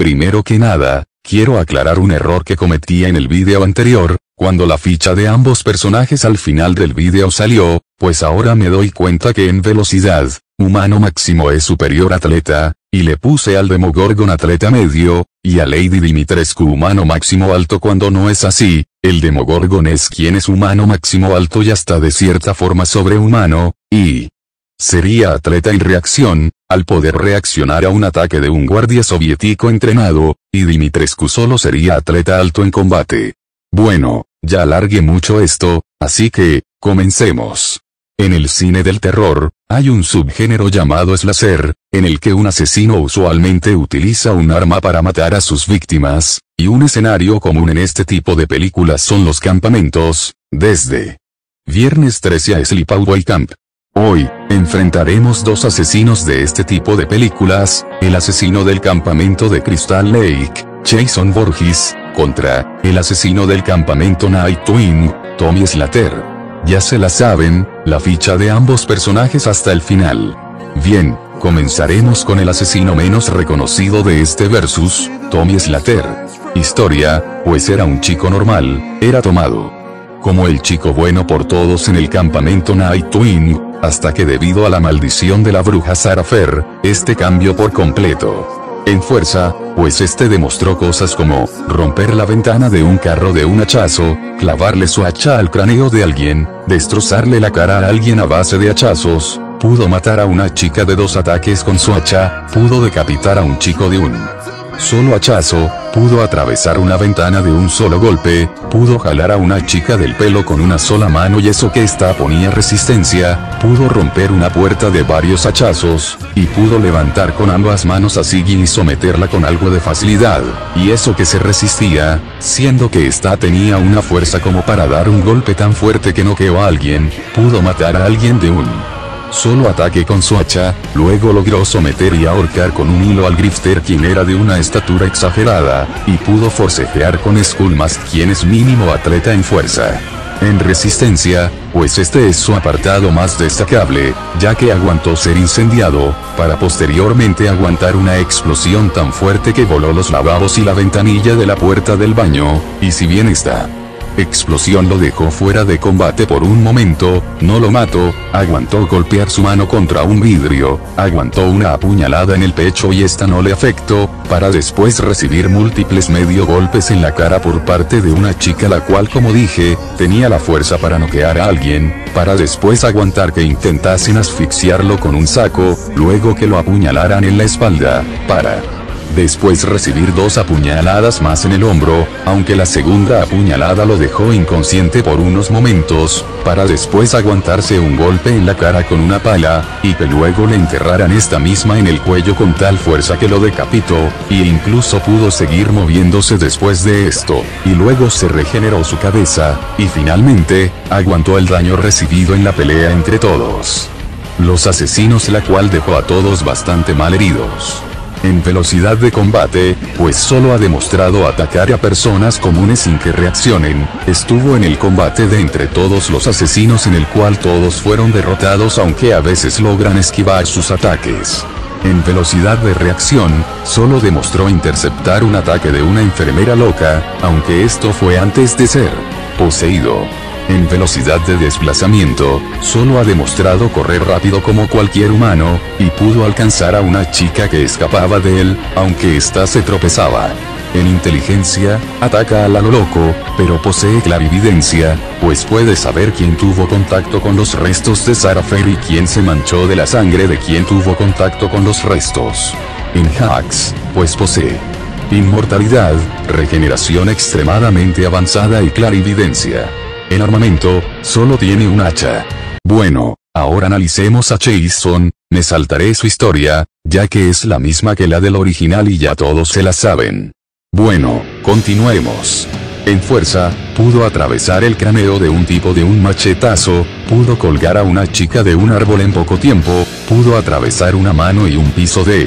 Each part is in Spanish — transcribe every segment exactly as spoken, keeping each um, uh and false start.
Primero que nada, quiero aclarar un error que cometí en el video anterior, cuando la ficha de ambos personajes al final del video salió, pues ahora me doy cuenta que en velocidad, humano máximo es superior atleta, y le puse al Demogorgon atleta medio, y a Lady Dimitrescu humano máximo alto cuando no es así, el Demogorgon es quien es humano máximo alto y hasta de cierta forma sobrehumano, y sería atleta en reacción, al poder reaccionar a un ataque de un guardia soviético entrenado, y Dimitrescu solo sería atleta alto en combate. Bueno, ya alargué mucho esto, así que, comencemos. En el cine del terror, hay un subgénero llamado slasher, en el que un asesino usualmente utiliza un arma para matar a sus víctimas, y un escenario común en este tipo de películas son los campamentos, desde Viernes trece a Sleepaway Camp. Hoy, enfrentaremos dos asesinos de este tipo de películas, el asesino del campamento de Crystal Lake, Jason Voorhees, contra el asesino del campamento Nightwing, Tommy Slater. Ya se la saben, la ficha de ambos personajes hasta el final. Bien, comenzaremos con el asesino menos reconocido de este versus, Tommy Slater. Historia, pues era un chico normal, era tomado como el chico bueno por todos en el campamento Nightwing, hasta que debido a la maldición de la bruja Sarah Fair, este cambió por completo. En fuerza, pues este demostró cosas como, romper la ventana de un carro de un hachazo, clavarle su hacha al cráneo de alguien, destrozarle la cara a alguien a base de hachazos, pudo matar a una chica de dos ataques con su hacha, pudo decapitar a un chico de un solo hachazo, pudo atravesar una ventana de un solo golpe, pudo jalar a una chica del pelo con una sola mano y eso que esta ponía resistencia, pudo romper una puerta de varios hachazos, y pudo levantar con ambas manos a Siggy y someterla con algo de facilidad, y eso que se resistía, siendo que esta tenía una fuerza como para dar un golpe tan fuerte que noqueó a alguien, pudo matar a alguien de un solo ataque con su hacha, luego logró someter y ahorcar con un hilo al Grifter quien era de una estatura exagerada, y pudo forcejear con Skullmask quien es mínimo atleta en fuerza. En resistencia, pues este es su apartado más destacable, ya que aguantó ser incendiado, para posteriormente aguantar una explosión tan fuerte que voló los lavabos y la ventanilla de la puerta del baño, y si bien esta explosión lo dejó fuera de combate por un momento, no lo mató, aguantó golpear su mano contra un vidrio, aguantó una apuñalada en el pecho y esta no le afectó, para después recibir múltiples medio golpes en la cara por parte de una chica la cual como dije, tenía la fuerza para noquear a alguien, para después aguantar que intentasen asfixiarlo con un saco, luego que lo apuñalaran en la espalda, para después recibir dos apuñaladas más en el hombro, aunque la segunda apuñalada lo dejó inconsciente por unos momentos, para después aguantarse un golpe en la cara con una pala, y que luego le enterraran esta misma en el cuello con tal fuerza que lo decapitó, y incluso pudo seguir moviéndose después de esto, y luego se regeneró su cabeza, y finalmente, aguantó el daño recibido en la pelea entre todos los asesinos, la cual dejó a todos bastante mal heridos. En velocidad de combate, pues solo ha demostrado atacar a personas comunes sin que reaccionen, estuvo en el combate de entre todos los asesinos en el cual todos fueron derrotados aunque a veces logran esquivar sus ataques. En velocidad de reacción, solo demostró interceptar un ataque de una enfermera loca, aunque esto fue antes de ser poseído. En velocidad de desplazamiento, solo ha demostrado correr rápido como cualquier humano, y pudo alcanzar a una chica que escapaba de él, aunque ésta se tropezaba. En inteligencia, ataca a lo loco, pero posee clarividencia, pues puede saber quién tuvo contacto con los restos de Sarah Fair y quién se manchó de la sangre de quien tuvo contacto con los restos. En hacks, pues posee inmortalidad, regeneración extremadamente avanzada y clarividencia. En armamento, solo tiene un hacha. Bueno, ahora analicemos a Jason, me saltaré su historia, ya que es la misma que la del original y ya todos se la saben. Bueno, continuemos. En fuerza, pudo atravesar el cráneo de un tipo de un machetazo, pudo colgar a una chica de un árbol en poco tiempo, pudo atravesar una mano y un piso de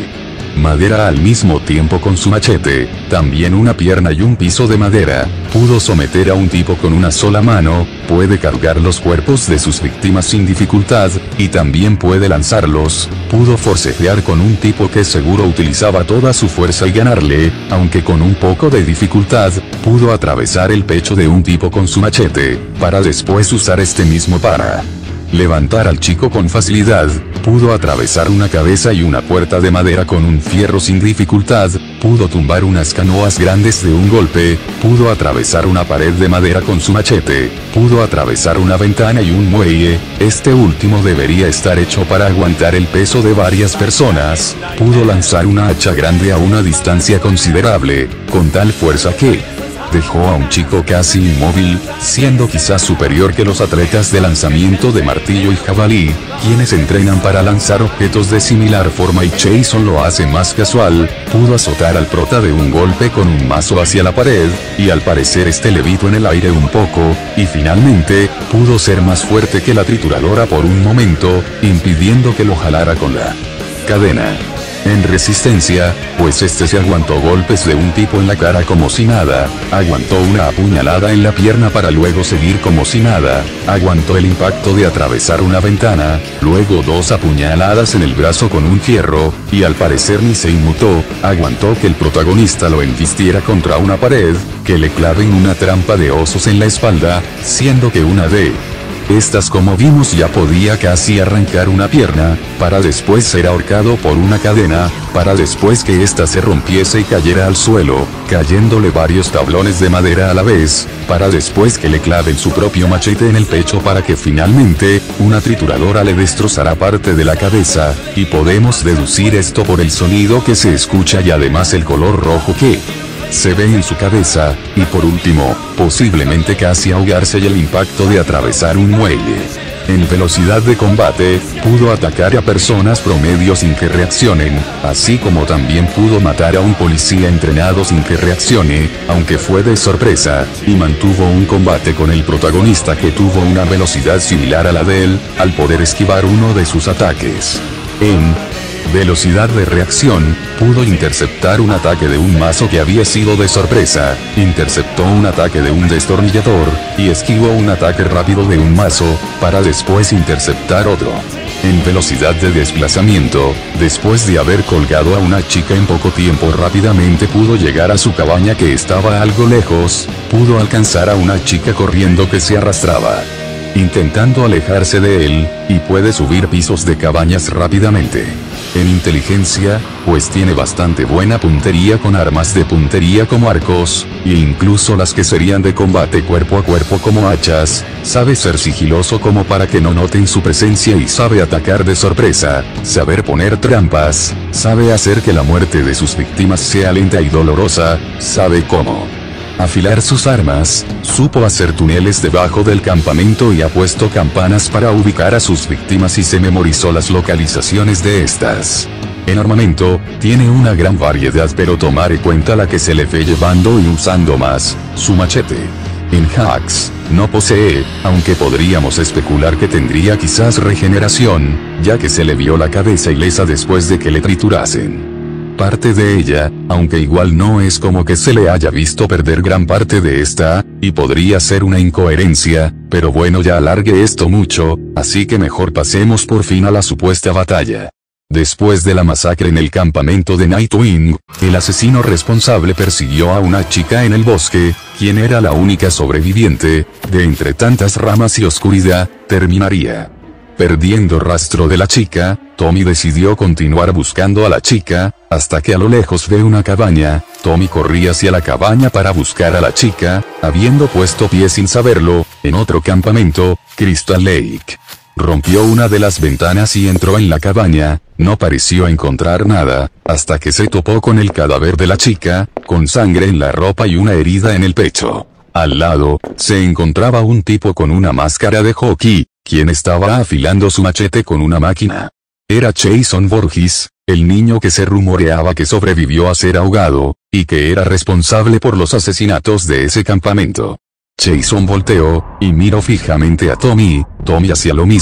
madera al mismo tiempo con su machete, también una pierna y un piso de madera. Pudo someter a un tipo con una sola mano, puede cargar los cuerpos de sus víctimas sin dificultad, y también puede lanzarlos. Pudo forcejear con un tipo que seguro utilizaba toda su fuerza y ganarle, aunque con un poco de dificultad. Pudo atravesar el pecho de un tipo con su machete, para después usar este mismo para levantar al chico con facilidad. Pudo atravesar una cabeza y una puerta de madera con un fierro sin dificultad. Pudo tumbar unas canoas grandes de un golpe. Pudo atravesar una pared de madera con su machete. Pudo atravesar una ventana y un muelle. Este último debería estar hecho para aguantar el peso de varias personas. Pudo lanzar una hacha grande a una distancia considerable, con tal fuerza que dejó a un chico casi inmóvil, siendo quizás superior que los atletas de lanzamiento de martillo y jabalí, quienes entrenan para lanzar objetos de similar forma, y Jason lo hace más casual. Pudo azotar al prota de un golpe con un mazo hacia la pared, y al parecer este levitó en el aire un poco, y finalmente, pudo ser más fuerte que la trituradora por un momento, impidiendo que lo jalara con la cadena. En resistencia, pues este se aguantó golpes de un tipo en la cara como si nada, aguantó una apuñalada en la pierna para luego seguir como si nada, aguantó el impacto de atravesar una ventana, luego dos apuñaladas en el brazo con un fierro, y al parecer ni se inmutó, aguantó que el protagonista lo embistiera contra una pared, que le claven una trampa de osos en la espalda, siendo que una de estas, como vimos, ya podía casi arrancar una pierna, para después ser ahorcado por una cadena, para después que ésta se rompiese y cayera al suelo, cayéndole varios tablones de madera a la vez, para después que le claven su propio machete en el pecho para que finalmente, una trituradora le destrozara parte de la cabeza, y podemos deducir esto por el sonido que se escucha y además el color rojo que se ve en su cabeza, y por último, posiblemente casi ahogarse y el impacto de atravesar un muelle. En velocidad de combate, pudo atacar a personas promedio sin que reaccionen, así como también pudo matar a un policía entrenado sin que reaccione, aunque fue de sorpresa, y mantuvo un combate con el protagonista que tuvo una velocidad similar a la de él, al poder esquivar uno de sus ataques. En velocidad de reacción, pudo interceptar un ataque de un mazo que había sido de sorpresa, interceptó un ataque de un destornillador, y esquivó un ataque rápido de un mazo, para después interceptar otro. En velocidad de desplazamiento, después de haber colgado a una chica en poco tiempo, rápidamente pudo llegar a su cabaña que estaba algo lejos, pudo alcanzar a una chica corriendo que se arrastraba, intentando alejarse de él, y puede subir pisos de cabañas rápidamente. En inteligencia, pues tiene bastante buena puntería con armas de puntería como arcos, e incluso las que serían de combate cuerpo a cuerpo como hachas, sabe ser sigiloso como para que no noten su presencia y sabe atacar de sorpresa, saber poner trampas, sabe hacer que la muerte de sus víctimas sea lenta y dolorosa, sabe cómo afilar sus armas, supo hacer túneles debajo del campamento y ha puesto campanas para ubicar a sus víctimas y se memorizó las localizaciones de estas. En armamento, tiene una gran variedad, pero tomar en cuenta la que se le ve llevando y usando más, su machete. En hacks, no posee, aunque podríamos especular que tendría quizás regeneración, ya que se le vio la cabeza ilesa después de que le triturasen parte de ella, aunque igual no es como que se le haya visto perder gran parte de esta, y podría ser una incoherencia, pero bueno, ya alargué esto mucho, así que mejor pasemos por fin a la supuesta batalla. Después de la masacre en el campamento de Nightwing, el asesino responsable persiguió a una chica en el bosque, quien era la única sobreviviente, de entre tantas ramas y oscuridad, terminaría perdiendo rastro de la chica. Tommy decidió continuar buscando a la chica, hasta que a lo lejos ve una cabaña. Tommy corría hacia la cabaña para buscar a la chica, habiendo puesto pie sin saberlo, en otro campamento, Crystal Lake. Rompió una de las ventanas y entró en la cabaña, no pareció encontrar nada, hasta que se topó con el cadáver de la chica, con sangre en la ropa y una herida en el pecho. Al lado, se encontraba un tipo con una máscara de hockey, quien estaba afilando su machete con una máquina. Era Jason Voorhees, el niño que se rumoreaba que sobrevivió a ser ahogado, y que era responsable por los asesinatos de ese campamento. Jason volteó, y miró fijamente a Tommy. Tommy hacía lo mismo,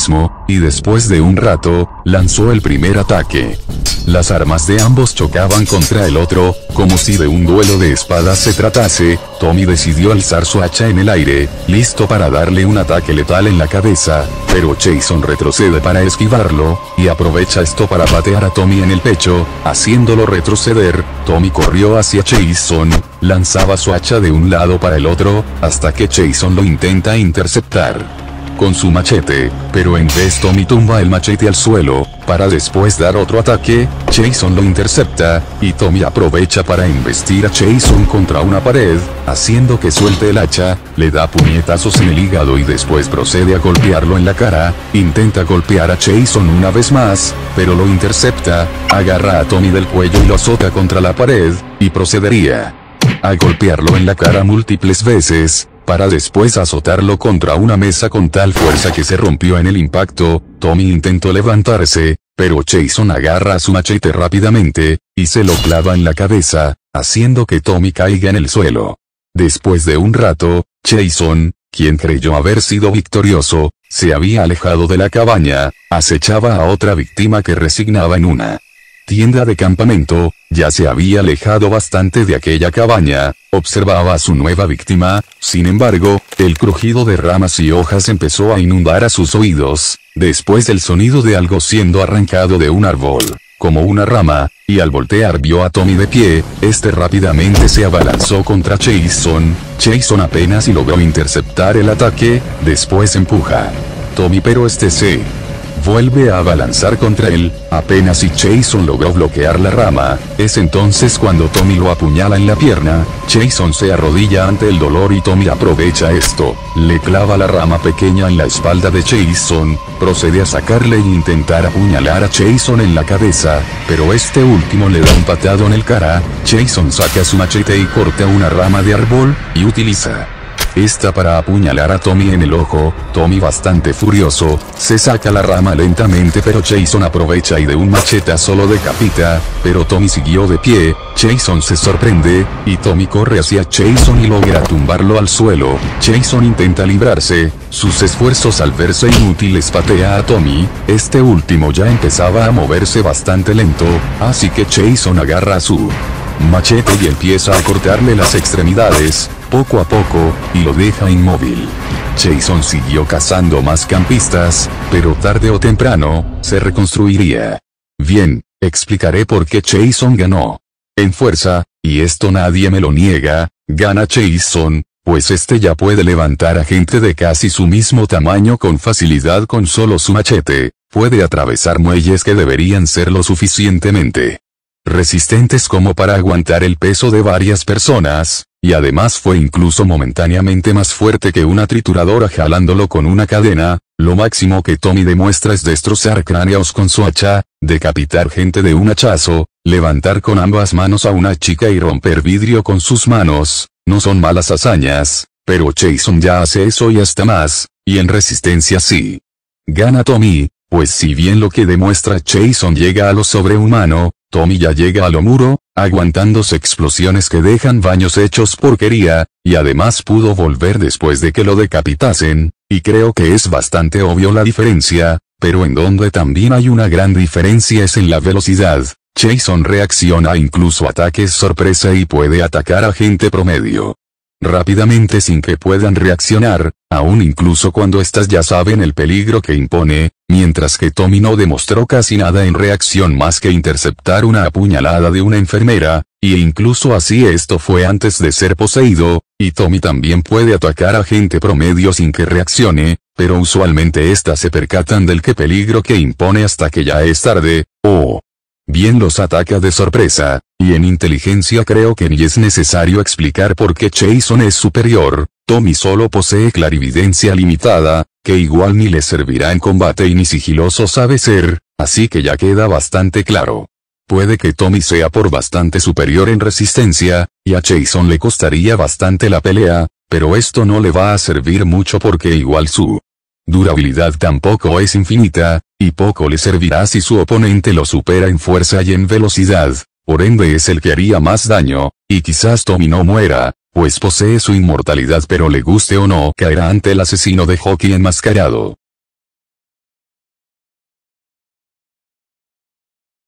y después de un rato, lanzó el primer ataque. Las armas de ambos chocaban contra el otro, como si de un duelo de espadas se tratase. Tommy decidió alzar su hacha en el aire, listo para darle un ataque letal en la cabeza, pero Jason retrocede para esquivarlo, y aprovecha esto para patear a Tommy en el pecho, haciéndolo retroceder. Tommy corrió hacia Jason, lanzaba su hacha de un lado para el otro, hasta que Jason lo intenta interceptar con su machete, pero en vez Tommy tumba el machete al suelo, para después dar otro ataque. Jason lo intercepta, y Tommy aprovecha para embestir a Jason contra una pared, haciendo que suelte el hacha, le da puñetazos en el hígado y después procede a golpearlo en la cara. Intenta golpear a Jason una vez más, pero lo intercepta, agarra a Tommy del cuello y lo azota contra la pared, y procedería a golpearlo en la cara múltiples veces, para después azotarlo contra una mesa con tal fuerza que se rompió en el impacto. Tommy intentó levantarse, pero Jason agarra su machete rápidamente, y se lo clava en la cabeza, haciendo que Tommy caiga en el suelo. Después de un rato, Jason, quien creyó haber sido victorioso, se había alejado de la cabaña, acechaba a otra víctima que resignaba en una tienda de campamento. Ya se había alejado bastante de aquella cabaña, observaba a su nueva víctima. Sin embargo, el crujido de ramas y hojas empezó a inundar a sus oídos, después del sonido de algo siendo arrancado de un árbol, como una rama, y al voltear vio a Tommy de pie. Este rápidamente se abalanzó contra Jason. Jason apenas si logró interceptar el ataque, después empuja Tommy, pero este se vuelve a abalanzar contra él. Apenas si Jason logró bloquear la rama, es entonces cuando Tommy lo apuñala en la pierna. Jason se arrodilla ante el dolor y Tommy aprovecha esto, le clava la rama pequeña en la espalda de Jason, procede a sacarle e intentar apuñalar a Jason en la cabeza, pero este último le da un patado en el cara. Jason saca su machete y corta una rama de árbol, y utiliza esta para apuñalar a Tommy en el ojo. Tommy, bastante furioso, se saca la rama lentamente, pero Jason aprovecha y de un machetazo lo decapita, pero Tommy siguió de pie. Jason se sorprende, y Tommy corre hacia Jason y logra tumbarlo al suelo. Jason intenta librarse, sus esfuerzos al verse inútiles patea a Tommy. Este último ya empezaba a moverse bastante lento, así que Jason agarra su machete y empieza a cortarle las extremidades, poco a poco, y lo deja inmóvil. Jason siguió cazando más campistas, pero tarde o temprano, se reconstruiría. Bien, explicaré por qué Jason ganó. En fuerza, y esto nadie me lo niega, gana Jason, pues este ya puede levantar a gente de casi su mismo tamaño con facilidad con solo su machete, puede atravesar muelles que deberían ser lo suficientemente resistentes como para aguantar el peso de varias personas, y además fue incluso momentáneamente más fuerte que una trituradora jalándolo con una cadena. Lo máximo que Tommy demuestra es destrozar cráneos con su hacha, decapitar gente de un hachazo, levantar con ambas manos a una chica y romper vidrio con sus manos. No son malas hazañas, pero Jason ya hace eso y hasta más, y en resistencia sí. Gana Tommy, pues si bien lo que demuestra Jason llega a lo sobrehumano, Tommy ya llega a lo muro, aguantándose explosiones que dejan baños hechos porquería, y además pudo volver después de que lo decapitasen, y creo que es bastante obvio la diferencia, pero en donde también hay una gran diferencia es en la velocidad. Jason reacciona incluso a ataques sorpresa y puede atacar a gente promedio rápidamente sin que puedan reaccionar, aún incluso cuando éstas ya saben el peligro que impone, mientras que Tommy no demostró casi nada en reacción más que interceptar una apuñalada de una enfermera, y incluso así esto fue antes de ser poseído, y Tommy también puede atacar a gente promedio sin que reaccione, pero usualmente éstas se percatan del que peligro que impone hasta que ya es tarde, o bien los ataca de sorpresa, y en inteligencia creo que ni es necesario explicar por qué Jason es superior. Tommy solo posee clarividencia limitada, que igual ni le servirá en combate y ni sigiloso sabe ser, así que ya queda bastante claro. Puede que Tommy sea por bastante superior en resistencia, y a Jason le costaría bastante la pelea, pero esto no le va a servir mucho porque igual su durabilidad tampoco es infinita, y poco le servirá si su oponente lo supera en fuerza y en velocidad, por ende es el que haría más daño, y quizás Tommy no muera, pues posee su inmortalidad, pero le guste o no caerá ante el asesino de hockey enmascarado.